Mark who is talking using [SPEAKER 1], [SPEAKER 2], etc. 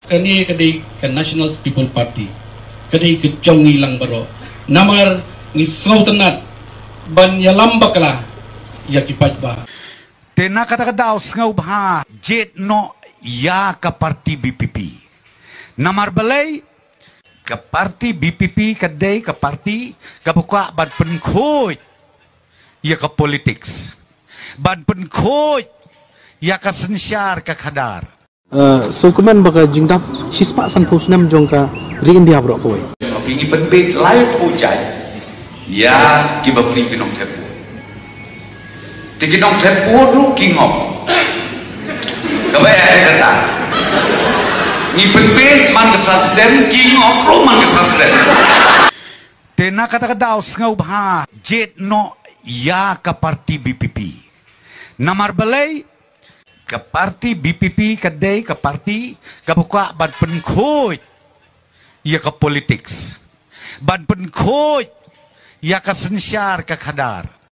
[SPEAKER 1] Kani kadai ke National People Party, kadai ke Jongi lang baro, namar ni sautanat ban yalam bakla ya kipat ba.
[SPEAKER 2] Tena kata daw ngau bah jet no ya ka parti BPP. Namar balay ka parti BPP kadai ka parti ka buka ban penkhoy ya ka politics. Ban penkhoy ya ka sensyar ka khadar.
[SPEAKER 3] So kuman baka jingdap sispa san pusnam jongka ri India bro kowe.
[SPEAKER 2] Pingi penbet lai pujai ya kibapli kinong tepu. Tikinong tepu ru kingop. Kabaya kata. Ni penbet man kesasden kingop ru man kesasden. Tena kata daw ngau bah jet no ya ka parti BPP. Namar balay ka parti BPP kadai ka parti ka buka ban penkhoy ya ka politics ban penkhoy ya ka sensyar ka khadar.